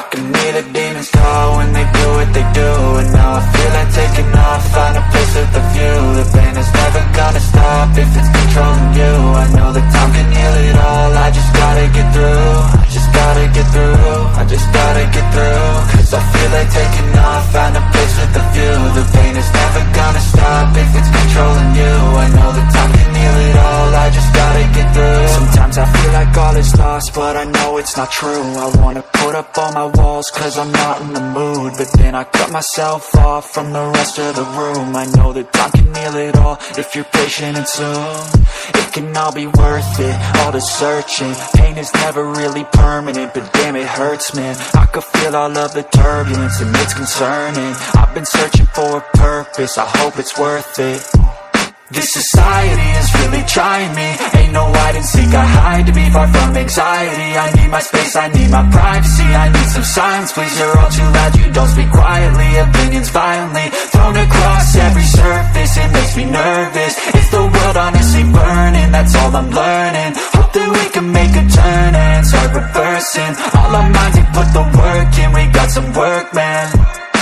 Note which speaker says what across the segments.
Speaker 1: can hear the demons call when they do what they do. And now I feel like taking off, find a place with a view. The pain is never gonna stop if it's controlling you. I know that time can heal it all, I just gotta get through. I just gotta get through, I just gotta get through. Cause I feel like taking off, find a place with a view. The pain is never gonna stop if it's controlling you. I know that time can heal it all, I just gotta get through. Sometimes I feel like all is lost, but I know it's not true. I wanna put up all my walls cause I'm not in the mood, but then I cut myself off from the rest of the room. I know that time can heal it all if you're patient, and soon it can all be worth it, all the searching. Pain is never really permanent, but damn it hurts, man. I could feel all of the turbulence and it's concerning. I've been searching for a purpose, I hope it's worth it. This society is really trying me. Ain't no hide and seek, I hide to be far from anxiety. I need my space, I need my privacy. I need some silence, please, you're all too loud. You don't speak quietly, opinions violently thrown across every surface. It makes me nervous, is the world honestly burning? That's all I'm learning. Hope that we can make a turn and start reversing. All our minds, we put the work in, we got some work, man.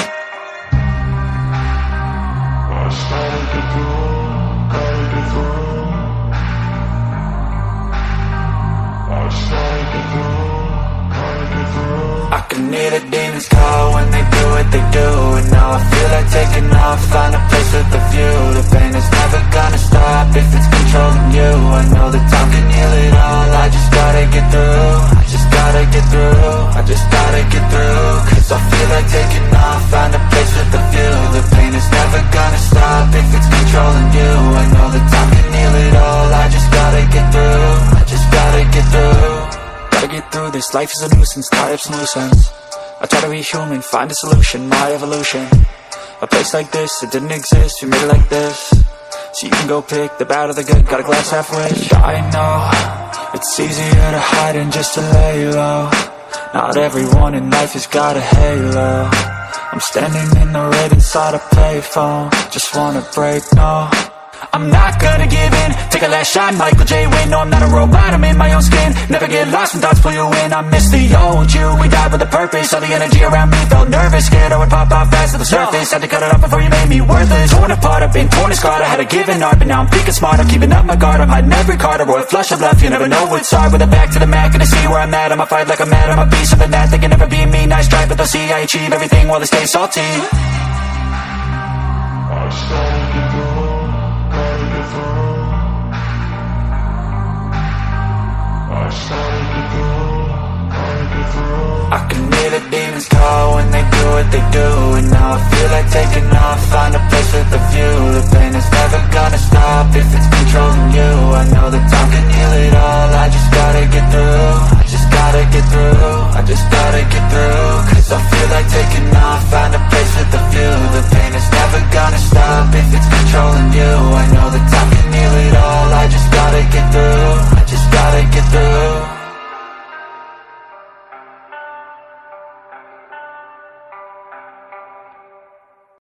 Speaker 1: I can hear the demons call when they do what they do. And now I feel like taking off, find a place with a view. The pain is never gonna stop if it's controlling you. I know that time can heal it all, I just gotta get through. I just gotta get through, I just gotta get through. Cause I feel like taking off, find a place with a view. The pain is never gonna stop if it's controlling you. I know that time can heal it all, I just gotta get through. I just gotta get through. Gotta get through this, life is a nuisance, tie up some loose ends. I try to be human, find a solution, my evolution. A place like this, it didn't exist, we made it like this. So you can go pick the bad or the good, got a glass half wish. I know, it's easier to hide than just to lay low. Not everyone in life has got a halo. I'm standing in the red inside a payphone, just wanna break, no. I'm not gonna give in, take a last shot, Michael J. Win. No, I'm not a robot, I'm in my own skin. Never get lost when thoughts pull you in. I miss the old you, we died with a purpose. All the energy around me felt nervous, scared I would pop off fast to the surface. Had to cut it off before you made me worthless. Torn apart, I've been torn and scarred. I had a given art, but now I'm thinking smart. I'm keeping up my guard, I'm hiding every card. A royal flush of love, you never know what's hard. With a back to the mat, gonna see where I'm at. I'ma fight like I'm mad, I'ma be something that they can never be me. Nice try, but they'll see I achieve everything while they stay salty. I can hear the demons call when they do what they do. And now I feel like taking off, find a place with a view. The pain is never gonna stop if it's controlling you. I know that time can heal it all,